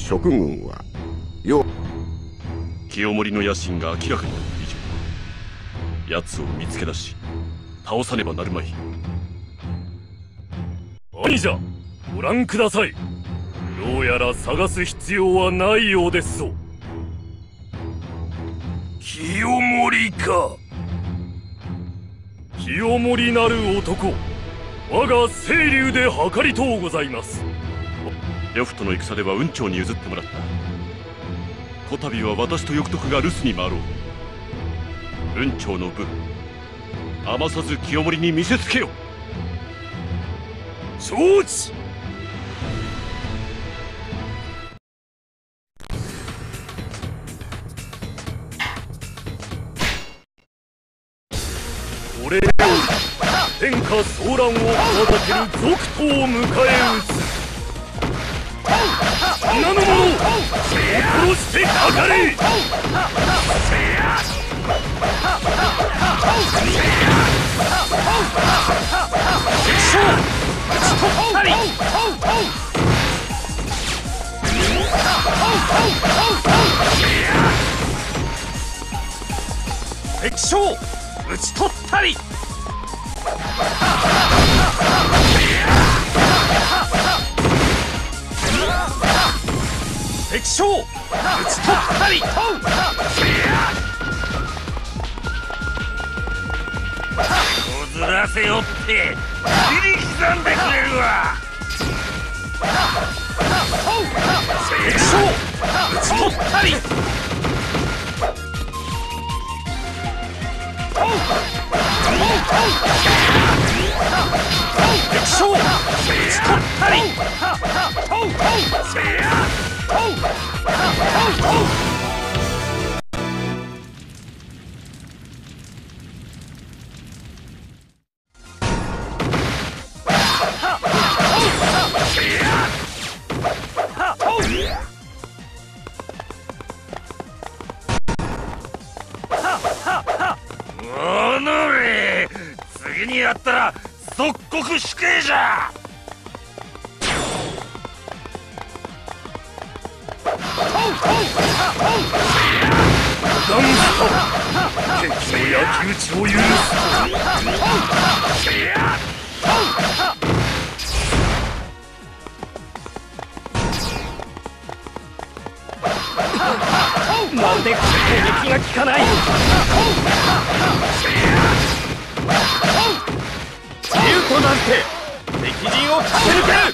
職軍はよ。 清盛の野心が明らかになった以上、奴を見つけ出し倒さねばなるまい。 兄者、ご覧ください。どうやら探す必要はないようですぞ。清盛か。清盛なる男、我が清流で計りとうございます。 呂布との戦では雲長に譲ってもらった。こたびは私と翼徳が留守に回ろう。雲長の分余さず清盛に見せつけよ。 承知。これより天下騒乱を企てる賊徒を迎え撃つ。女の者を殺してかかれ。敵将討ち取ったり。敵将討ち取ったり。こずらせよって切り刻んでくれるわ。敵将討ち取ったり。敵将討ち取ったり。おのれ、次にやったら即刻死刑じゃ。ダンスと敵の焼き討ちを許す。なんで攻撃が効かない。竜となんて敵陣を駆け抜ける。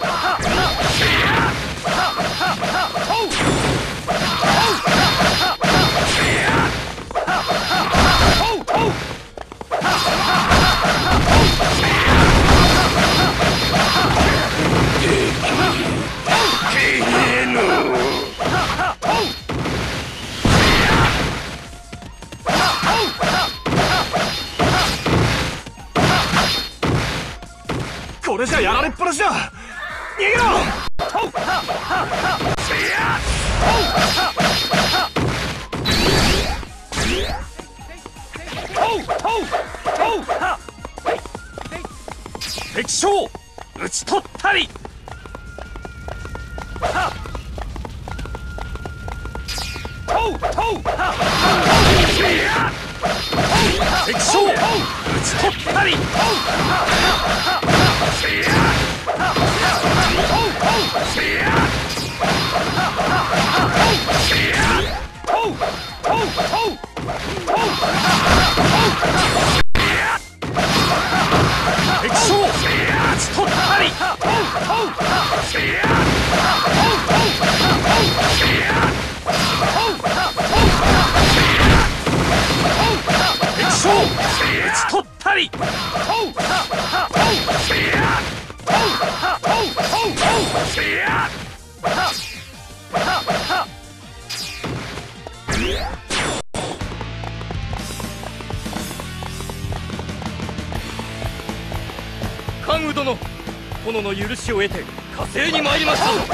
これじゃやられっぱなしだ。逃げろ。敵将討ち取ったり。敵将討ち取ったり。敵将討ち取ったり。敵将討ち取ったり。関羽殿、殿の許しを得て火星に参りましたぞ。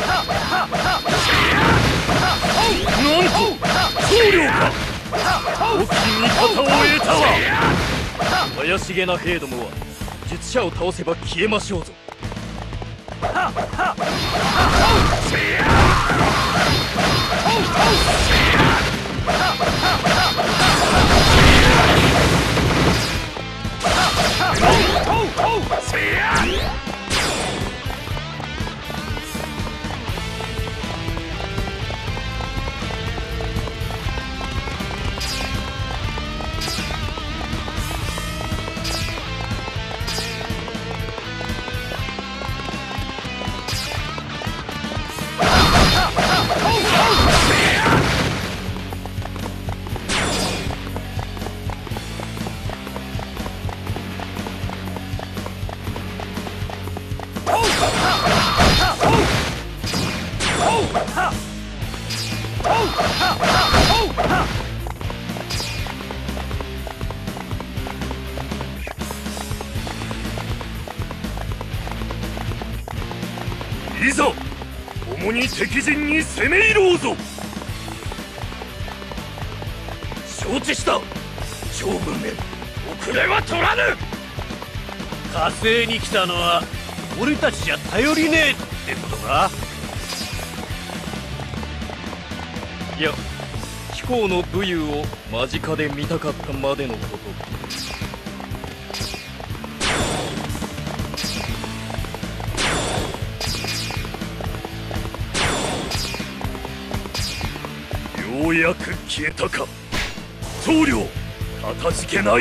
なんと棟梁か。大きい味方を得たわ。怪しげな兵どもは術者を倒せば消えましょうぞ。 いざ共に敵陣に攻め入ろうぞ。承知した。将軍め、遅れは取らぬ。火星に来たのは俺たちじゃ頼りねえってことか。いや、貴公の武勇を間近で見たかったまでのこと。ようやく消えたか。棟梁、かたじけない。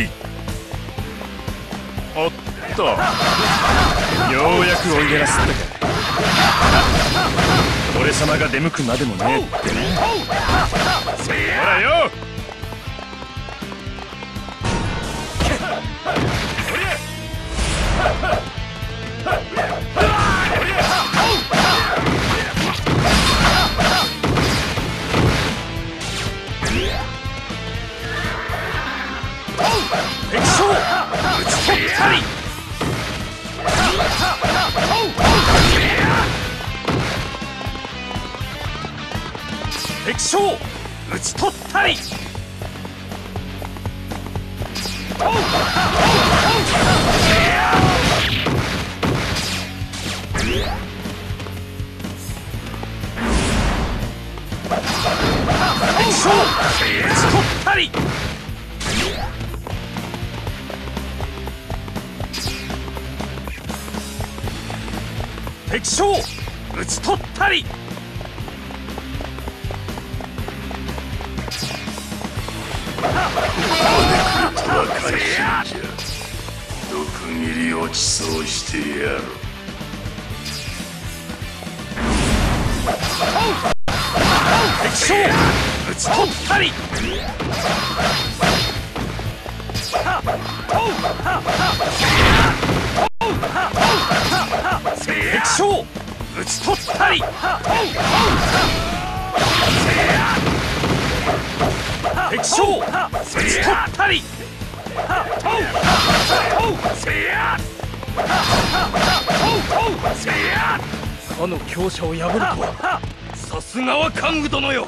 おっと、ようやく追いやらせたか。俺様が出向くまでもねえってね。ほらよ。 敵将打ち取ったり。敵将打ち取ったり。敵将打ち取ったり。敵将打ち取ったり。 若い信者、毒斬り落ちそうしてやる。 敵将打ち取ったり。敵将打ち取ったり。敵将打ち取ったり。かの強者を破るとは、さすがは関羽殿よ。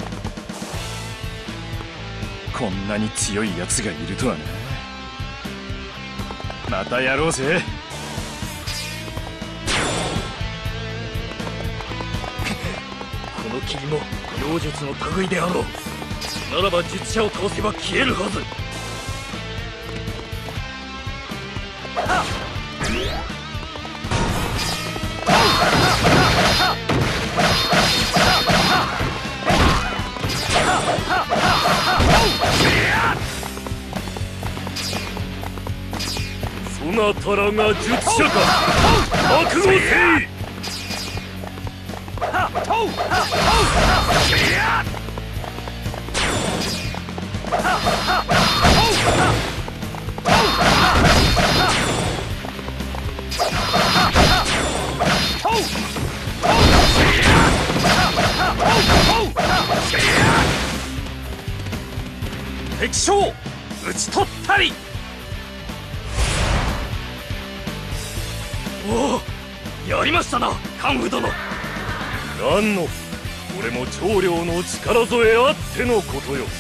こんなに強い奴がいるとはな。またやろうぜ。 この霧も妖術の類であろう。ならば術者を倒せば消えるはず。そなたらが術者か。覚悟せい。敵将討ち取ったり。おお、やりましたな関羽殿。何の、これも長領の力添えあってのことよ。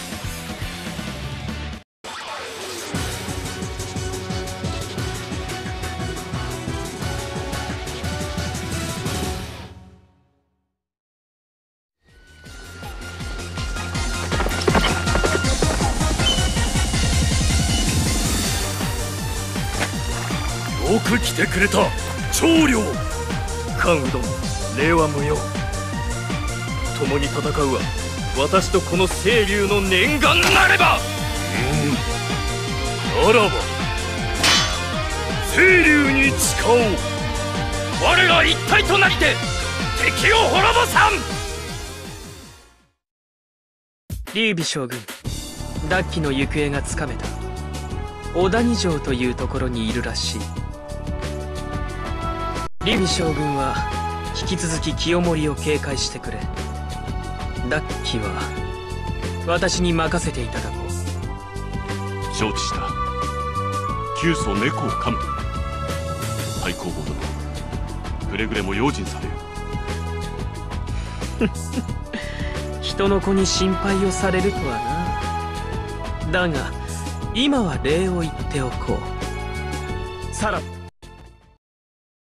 よく来てくれた長領。関羽殿、礼は無用。共に戦うは私とこの清流の念願なれば。ならば清流に誓おう。我ら一体となりて敵を滅ぼさん。 劉備将軍、奪旗の行方がつかめた。小谷城というところにいるらしい。劉備将軍は引き続き清盛を警戒してくれ。奪旗は私に任せていただこう。 承知した。旧祖猫を噛む。太公望殿、くれぐれも用心されよ。 人の子に心配をされるとはな。だが今は礼を言っておこう。さらば。